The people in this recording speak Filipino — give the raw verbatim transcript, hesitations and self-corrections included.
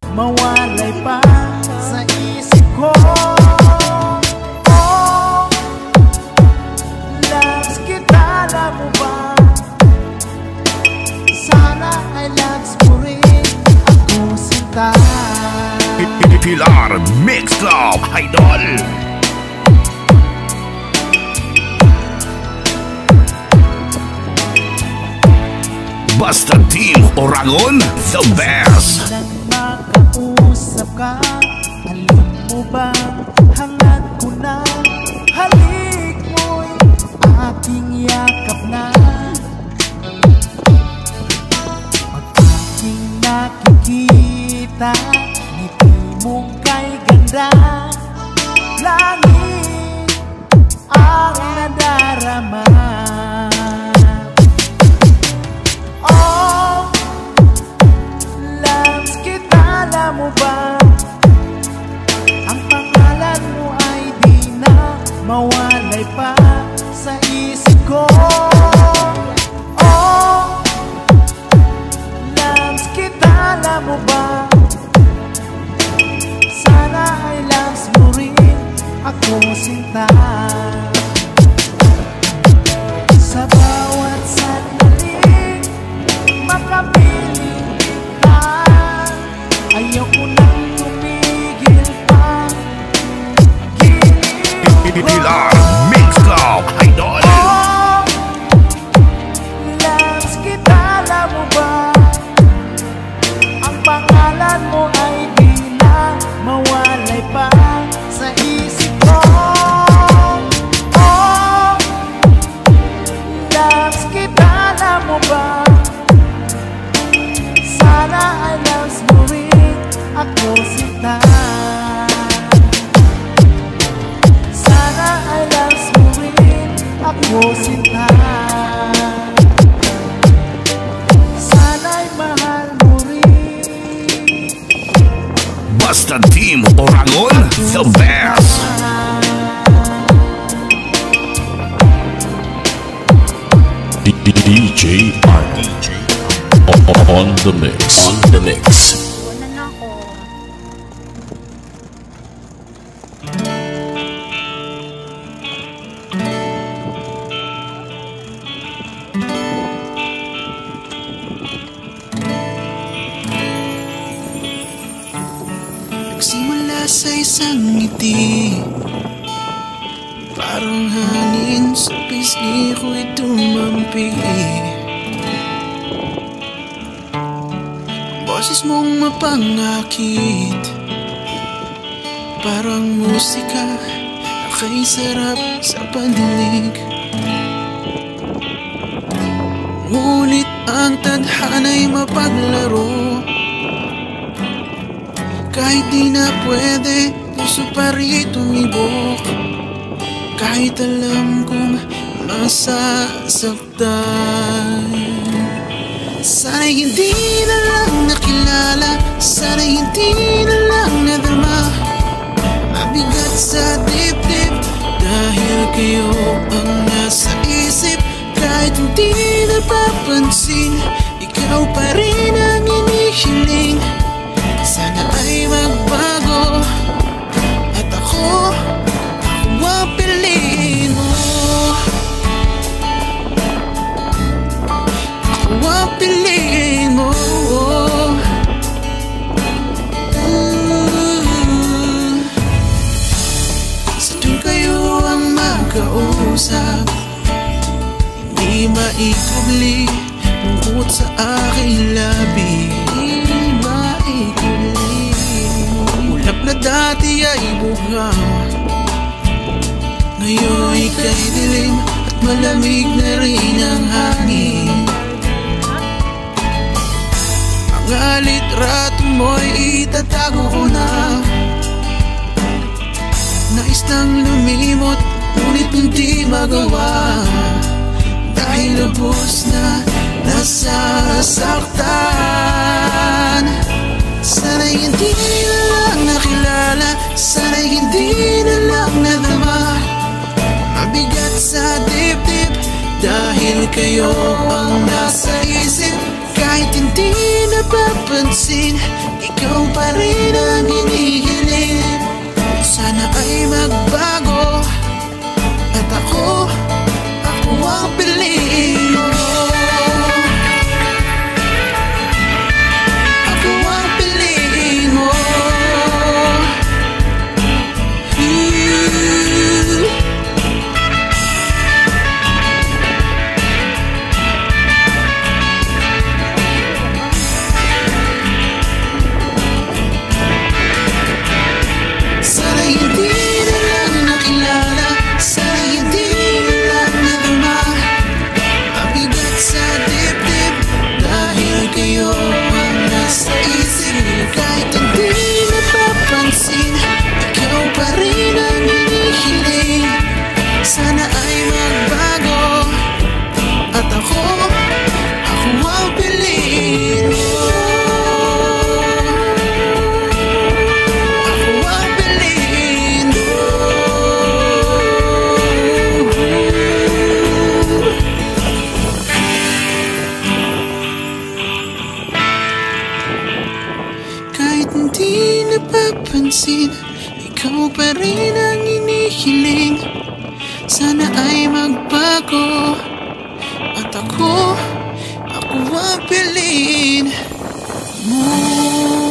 mawalay pa sa isip ko. Oh, loves kita, alam mo ba? Sana ay loves mo rin ako, sinta. Pilar Mix Club Idol. Basta Team Oragon, the best. Nang makausap ka, alam mo ba, hangad ko na, halik mo'y aking yakap na. Pag aking nakikita, ngiti mong kay ganda, langit ang nadarama. Oh, loves kita, alam mo ba? Ang pangalan mo ay di na mawalay pa sa isip ko. Oh, loves kita, alam mo ba? Sana ay loves mo rin ako, sinta. Sa bawat sandali makapiling kita, ayoko nang tumigil pa. Pilar Mix Club Idol. Oh, loves kita, alam mo ba? Ang pangalan mo ay di na mawalay pa sa isip ko. Oh, loves kita, alam mo ba? Sana ay loves mo rin ako, sinta. Sana ay loves mo rin ako, sinta. Sana'y mahal mo rin. Basta Team Oragon, the best. D J R D J on the mix. On the mix. Wala na ako. Nagsimula sa isang ngiti, parang hangin sa pisngi ko'y tumampi. Boses mong mapangakit, parang musika na kay sarap sa pandinig. Ngunit ang tadhana'y mapaglaro, kahit di na pwede, puso pa rin tumibok. Kahit alam kong masasaktan, sana'y hindi na lang nakilala, sana'y hindi na lang nadarma. Mabigat sa dibdib dahil kayo ang nasa isip. Kahit hindi napapansin, ikaw pa rin ang inihiling. Sana ay magbago at ako, ako ang piliin mo. Ako ang piliin mo. mm. Sa tuwing kayo ang magkausap, hindi maikubli lungkot sa aking labi. Ulap na dati ay bugaw, ngayon ika'y dilim at malamig na rin ang hangin. Ang alitrato mo'y itatago ko na. Nais nang lumimot, ngunit hindi magawa, dahil lubos na nasasaktan. Sana'y hindi na lang nakilala, sana'y hindi na lang nadama. Mabigat sa dibdib dahil kayo ang nasa isip. Kahit hindi napapansin, ikaw pa rin ang hinihiling. Sana ay magbago at ako, ako ang piliin mo. Ako ang piliin mo. Sana hindi na lang nakilala, sana hindi na lang nadama. Mabigat sa dibdib dahil kayo ang nasa isip. Kahit hindi napapansin, ikaw pa rin ang hinihiling. Sana ay magbago at ako, ako ang piliin mo. Ako ang piliin mo. Kahit hindi napapansin, ikaw pa rin ang hinihiling. Sana ay magbago at ako, ako ang piliin mo.